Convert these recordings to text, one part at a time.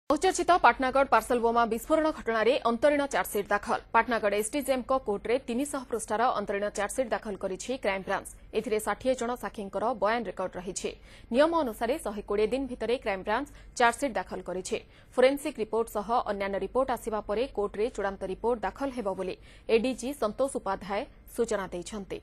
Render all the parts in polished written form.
बहुचर्चित पाटनागढ़ पार्सल बोमा विस्फोरण घटना रे अंतरीण चार्जसीट दाखल। पाटनागढ़ एसडीजेएम कोर्ट रे 300 पृष्ठार अंतरीण चार्जसीट दाखल करिछि क्राइम ब्रांच। एथिरे 60 जन साक्षींकर बयान रेकर्ड रहिछि। नियम अनुसार 120 दिन भितरे क्राइम ब्रांच चार्जसीट दाखल करिछि। फोरेंसिक रिपोर्ट सह अन्यान्य रिपोर्ट आसिबा परे कोर्ट रे चूड़ांत रिपोर्ट दाखल हेबो बोली एडीजी संतोष उपाध्याय सूचना दैछन्ति।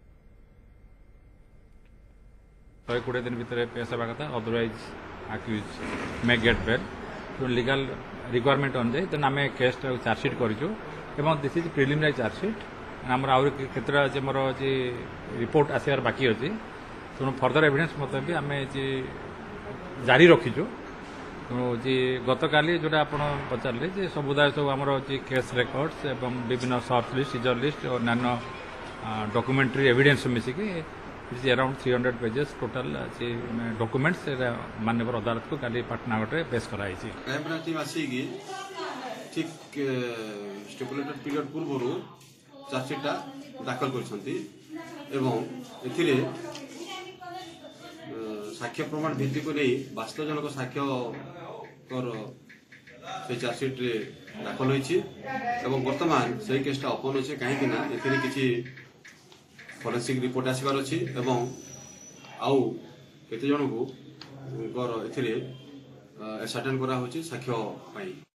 120 दिन भितर पेश हेबा कथा, otherwise accused may get bail. Legal requirement अनुसार तेना आम केस चार्जसीट करूँ एवं दिस इज प्रिलिमिनारी चार्जसीट। आमर आउर केतरा मोर रिपोर्ट आसबार बाकी अच्छी तेणु फर्दर एविडेंस मतलब भी आम जारी रखीचु। तेणु गतकाली जोटा आप पचारे सबुदाय सब आमर केस रेकर्ड्स एवं विभिन्न सर्च लिस्ट सीजर लिस्ट और अन्य डॉक्यूमेंट्री एविडेंस मिसिकी अराउंड 300 पेजेस टोटाल डॉक्यूमेंट्स माननीय अदालत को काली पाटनागढ़ में पेश कराई। क्राइम ब्रांच टीम आसिकी ठीक स्टिपुलेटेड पीरियड पूर्व चार्जसीटा दाखल करछंती एवं एथिरे साक्ष्य प्रमाण भित्ति को नहीं 22 जनक साक्ष्य से चार्जसीट रे दाखल होईछि एवं वर्तमान सही केसटा ओपन होछि काहे कि ना एथिरे किछि फोरेंसिक रिपोर्ट आसबार अच्छी एवं आउ केते जन को एथिरे एसार्टेन करा होछि साक्ष्य पाई।